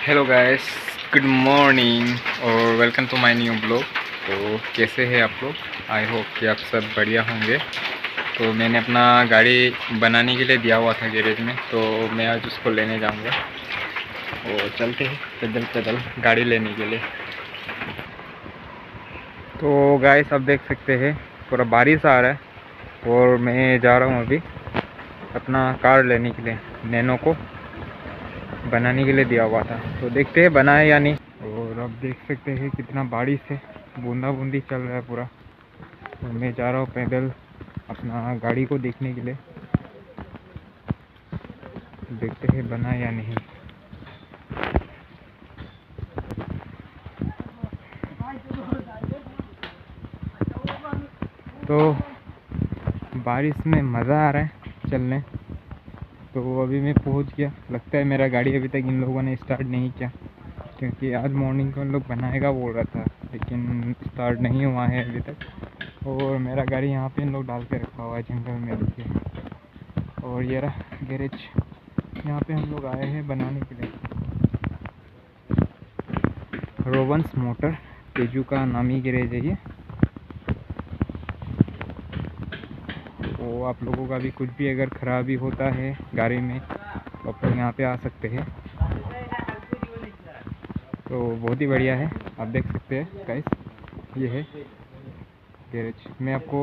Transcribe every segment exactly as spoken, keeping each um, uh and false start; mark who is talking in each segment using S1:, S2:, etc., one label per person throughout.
S1: Hello guys, good morning और welcome to my new blog. तो कैसे हैं आप लोग? आई होप कि आप सब बढ़िया होंगे। तो मैंने अपना गाड़ी बनाने के लिए दिया हुआ था गैरेज में, तो मैं आज उसको लेने जाऊंगा और चलते हैं पैदल पैदल गाड़ी लेने के लिए। तो गाइस आप देख सकते हैं पूरा बारिश आ रहा है और मैं जा रहा हूँ अभी अपना कार लेने के लिए। नैनो को बनाने के लिए दिया हुआ था, तो देखते हैं बनाए या नहीं। और अब देख सकते हैं कितना बारिश है, बूंदा बूंदी चल रहा है पूरा। और मैं जा रहा हूँ पैदल अपना गाड़ी को देखने के लिए, देखते हैं बना या नहीं। तो बारिश में मज़ा आ रहा है चलने। तो अभी मैं पहुंच गया। लगता है मेरा गाड़ी अभी तक इन लोगों ने स्टार्ट नहीं किया, क्योंकि आज मॉर्निंग को इन लोग बनाएगा बोल रहा था, लेकिन स्टार्ट नहीं हुआ है अभी तक। और मेरा गाड़ी यहाँ पे इन लोग डाल के रखा हुआ है जंगल में, देखिए। और ये रहा गैरेज, यहाँ पे हम लोग आए हैं बनाने के लिए। रोवंस मोटर तेजू का नामी गैरेज है ये। तो आप लोगों का भी कुछ भी अगर ख़राबी होता है गाड़ी में तो आप लोग यहाँ पे आ सकते हैं। तो बहुत ही बढ़िया है, आप देख सकते हैं गाइस, ये है गैरेज। मैं आपको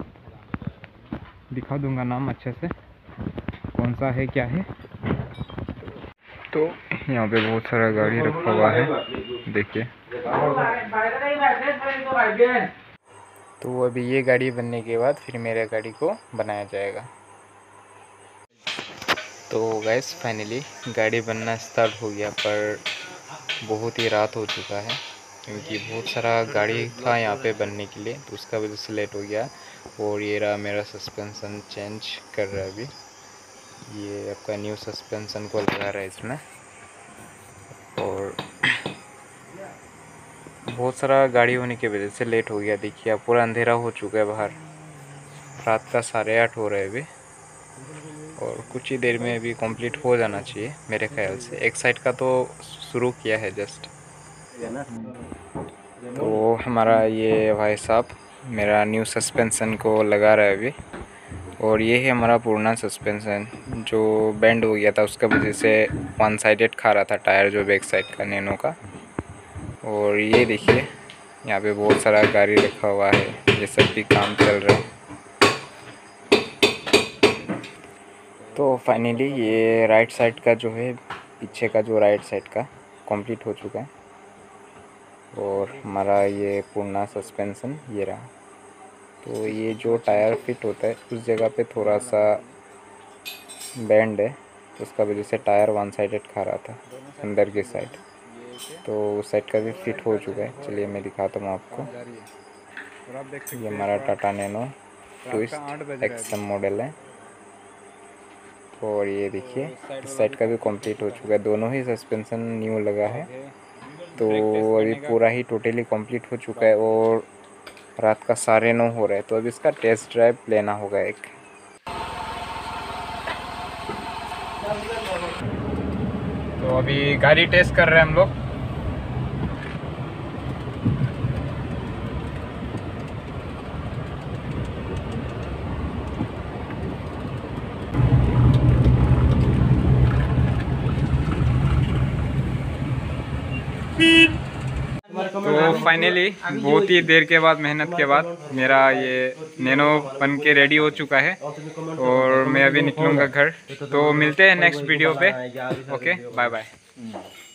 S1: दिखा दूंगा नाम अच्छे से, कौन सा है क्या है। तो यहाँ पे बहुत सारा गाड़ी रखा हुआ है, देखिए। तो अभी ये गाड़ी बनने के बाद फिर मेरे गाड़ी को बनाया जाएगा। तो गैस फाइनली गाड़ी बनना स्टार्ट हो गया, पर बहुत ही रात हो चुका है, क्योंकि बहुत सारा गाड़ी था यहाँ पे बनने के लिए, तो उसका वजह से लेट हो गया। और ये रहा मेरा सस्पेंसन चेंज कर रहा है अभी। ये आपका न्यू सस्पेंसन को लगा रहा है इसमें। और बहुत सारा गाड़ी होने की वजह से लेट हो गया। देखिए अब पूरा अंधेरा हो चुका है बाहर, रात का साढ़े आठ हो रहा है अभी। और कुछ ही देर में अभी कंप्लीट हो जाना चाहिए मेरे ख्याल से। एक साइड का तो शुरू किया है जस्ट। तो हमारा ये भाई साहब मेरा न्यू सस्पेंसन को लगा रहा है अभी। और ये है हमारा पुराना सस्पेंसन जो बेंड हो गया था, उसका वजह से वन साइडेड खा रहा था टायर, जो बैक साइड का नैनो का। और ये देखिए यहाँ पे बहुत सारा गाड़ी रखा हुआ है, ये सब भी काम चल रहा है। तो फाइनली ये राइट साइड का जो है, पीछे का जो राइट साइड का कंप्लीट हो चुका है। और हमारा ये पुराना सस्पेंसन ये रहा। तो ये जो टायर फिट होता है उस जगह पे थोड़ा सा बैंड है, तो उसका वजह से टायर वन साइडेड खा रहा था अंदर की साइड। तो उस साइड का भी फिट हो चुका है। चलिए मैं दिखाता हूँ आपको। ये हमारा Tata Nano Twist XM model है। और ये देखिए इस साइड का भी कंप्लीट हो चुका है, दोनों ही सस्पेंशन न्यू लगा है। तो अभी पूरा ही टोटली कंप्लीट हो चुका है और रात का साढ़े नौ हो रहा है। तो अभी इसका टेस्ट ड्राइव लेना होगा एक। तो अभी गाड़ी टेस्ट कर रहे हैं हम लोग। तो फाइनली बहुत ही देर के बाद, मेहनत के बाद, मेरा ये नैनो बन के रेडी हो चुका है। और मैं अभी निकलूँगा घर। तो मिलते हैं नेक्स्ट वीडियो पे। Okay, bye bye.